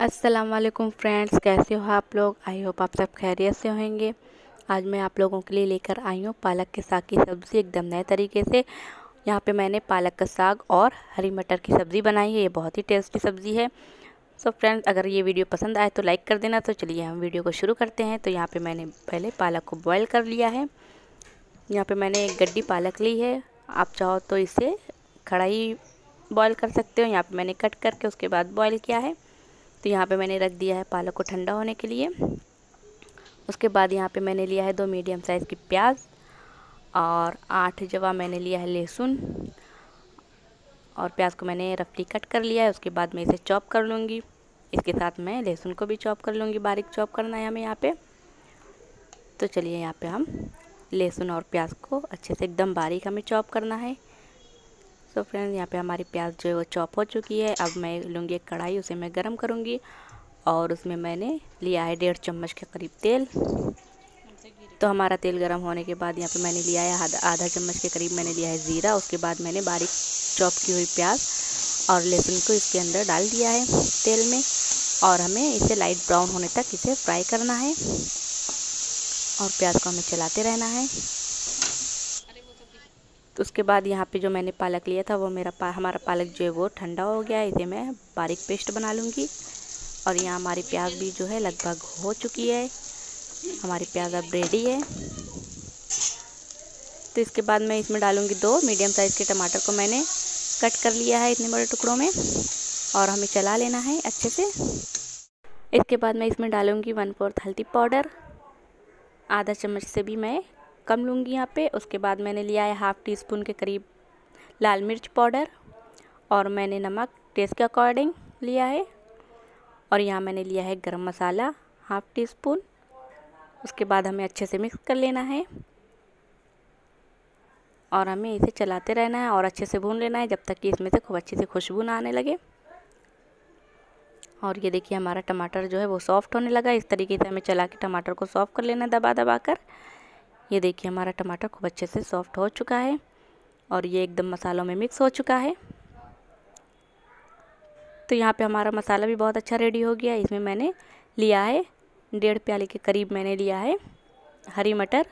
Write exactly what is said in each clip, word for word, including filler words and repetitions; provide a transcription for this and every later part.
अस्सलाम वालेकुम फ्रेंड्स, कैसे हो आप लोग। आई होप आप सब खैरियत से होंगे। आज मैं आप लोगों के लिए लेकर आई हूँ पालक के साग की सब्ज़ी एकदम नए तरीके से। यहाँ पे मैंने पालक का साग और हरी मटर की सब्ज़ी बनाई है। ये बहुत ही टेस्टी सब्ज़ी है। सो फ्रेंड्स, अगर ये वीडियो पसंद आए तो लाइक कर देना। तो चलिए हम वीडियो को शुरू करते हैं। तो यहाँ पर मैंने पहले पालक को बॉयल कर लिया है। यहाँ पर मैंने एक गड्डी पालक ली है। आप चाहो तो इसे कढ़ाई बॉयल कर सकते हो। यहाँ पर मैंने कट करके उसके बाद बॉयल किया है। तो यहाँ पे मैंने रख दिया है पालक को ठंडा होने के लिए। उसके बाद यहाँ पे मैंने लिया है दो मीडियम साइज़ की प्याज और आठ जवा मैंने लिया है लहसुन, और प्याज को मैंने रफली कट कर लिया है। उसके बाद मैं इसे चॉप कर लूँगी। इसके साथ मैं लहसुन को भी चॉप कर लूँगी। बारीक चॉप करना है हमें यहाँ पे। तो चलिए यहाँ पे हम लहसुन और प्याज को अच्छे से एकदम बारीक हमें चॉप करना है। तो फ्रेंड्स, यहाँ पे हमारी प्याज जो है वो चॉप हो चुकी है। अब मैं लूँगी एक कढ़ाई, उसे मैं गरम करूँगी और उसमें मैंने लिया है डेढ़ चम्मच के करीब तेल। तो हमारा तेल गरम होने के बाद यहाँ पे मैंने लिया है आधा आधा चम्मच के करीब मैंने लिया है ज़ीरा। उसके बाद मैंने बारीक चॉप की हुई प्याज और लहसुन को इसके अंदर डाल दिया है तेल में, और हमें इसे लाइट ब्राउन होने तक इसे फ्राई करना है और प्याज को हमें चलाते रहना है। तो उसके बाद यहाँ पे जो मैंने पालक लिया था वो मेरा पा, हमारा पालक जो है वो ठंडा हो गया है। इसे मैं बारीक पेस्ट बना लूँगी। और यहाँ हमारी प्याज भी जो है लगभग हो चुकी है। हमारी प्याज अब रेडी है। तो इसके बाद मैं इसमें डालूँगी दो मीडियम साइज़ के टमाटर को मैंने कट कर लिया है इतने बड़े टुकड़ों में, और हमें चला लेना है अच्छे से। इसके बाद मैं इसमें डालूँगी वन फोर्थ हल्दी पाउडर, आधा चम्मच से भी मैं कम लूँगी यहाँ पे। उसके बाद मैंने लिया है हाफ़ टी स्पून के करीब लाल मिर्च पाउडर, और मैंने नमक टेस्ट के अकॉर्डिंग लिया है। और यहाँ मैंने लिया है गरम मसाला हाफ़ टी स्पून। उसके बाद हमें अच्छे से मिक्स कर लेना है और हमें इसे चलाते रहना है और अच्छे से भून लेना है जब तक कि इसमें से खूब अच्छी से खुशबू ना आने लगे। और ये देखिए हमारा टमाटर जो है वो सॉफ्ट होने लगा। इस तरीके से हमें चला के टमाटर को सॉफ्ट कर लेना है दबा दबा कर। ये देखिए हमारा टमाटर खूब अच्छे से सॉफ्ट हो चुका है और ये एकदम मसालों में मिक्स हो चुका है। तो यहाँ पे हमारा मसाला भी बहुत अच्छा रेडी हो गया। इसमें मैंने लिया है डेढ़ प्याले के करीब मैंने लिया है हरी मटर,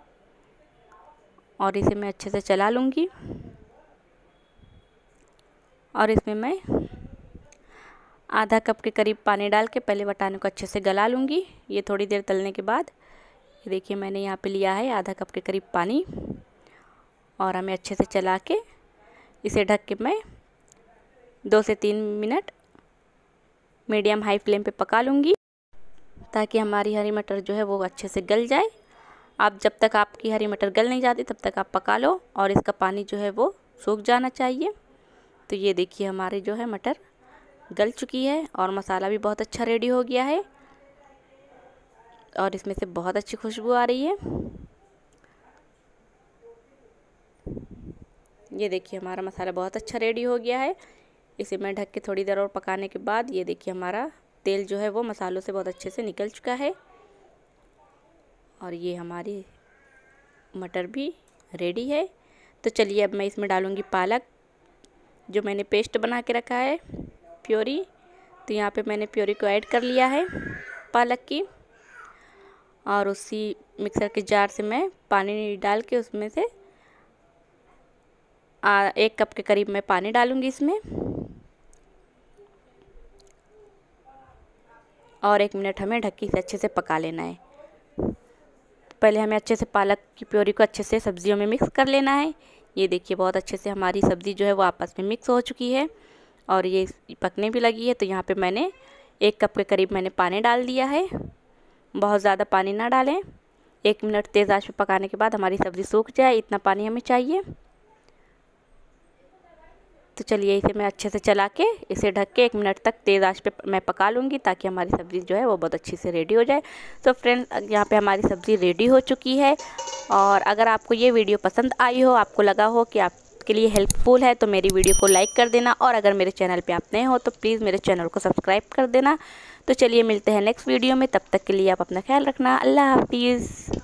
और इसे मैं अच्छे से चला लूँगी। और इसमें मैं आधा कप के करीब पानी डाल के पहले वटाने को अच्छे से गला लूँगी। ये थोड़ी देर तलने के बाद ये देखिए मैंने यहाँ पे लिया है आधा कप के करीब पानी, और हमें अच्छे से चला के इसे ढक के मैं दो से तीन मिनट मीडियम हाई फ्लेम पे पका लूँगी, ताकि हमारी हरी मटर जो है वो अच्छे से गल जाए। आप जब तक आपकी हरी मटर गल नहीं जाती तब तक आप पका लो, और इसका पानी जो है वो सूख जाना चाहिए। तो ये देखिए हमारी जो है मटर गल चुकी है और मसाला भी बहुत अच्छा रेडी हो गया है, और इसमें से बहुत अच्छी खुशबू आ रही है। ये देखिए हमारा मसाला बहुत अच्छा रेडी हो गया है। इसे मैं ढक के थोड़ी देर और पकाने के बाद ये देखिए हमारा तेल जो है वो मसालों से बहुत अच्छे से निकल चुका है, और ये हमारी मटर भी रेडी है। तो चलिए अब मैं इसमें डालूँगी पालक जो मैंने पेस्ट बना के रखा है, प्योरी। तो यहाँ पे मैंने प्योरी को ऐड कर लिया है पालक की, और उसी मिक्सर के जार से मैं पानी डाल के उसमें से आ, एक कप के करीब मैं पानी डालूँगी इसमें, और एक मिनट हमें ढक्की से अच्छे से पका लेना है। पहले हमें अच्छे से पालक की प्योरी को अच्छे से सब्जियों में मिक्स कर लेना है। ये देखिए बहुत अच्छे से हमारी सब्ज़ी जो है वो आपस में मिक्स हो चुकी है और ये पकने भी लगी है। तो यहाँ पे मैंने एक कप के करीब मैंने पानी डाल दिया है। बहुत ज़्यादा पानी ना डालें। एक मिनट तेज़ आंच पे पकाने के बाद हमारी सब्ज़ी सूख जाए, इतना पानी हमें चाहिए। तो चलिए इसे मैं अच्छे से चला के इसे ढक के एक मिनट तक तेज़ आंच पे मैं पका लूँगी, ताकि हमारी सब्ज़ी जो है वो बहुत अच्छी से रेडी हो जाए। तो फ्रेंड्स, यहाँ पे हमारी सब्ज़ी रेडी हो चुकी है, और अगर आपको ये वीडियो पसंद आई हो, आपको लगा हो कि आपके लिए हेल्पफुल है, तो मेरी वीडियो को लाइक कर देना, और अगर मेरे चैनल पर आप नए हो तो प्लीज़ मेरे चैनल को सब्सक्राइब कर देना। तो चलिए मिलते हैं नेक्स्ट वीडियो में। तब तक के लिए आप अपना ख्याल रखना। अल्लाह हाफिज़।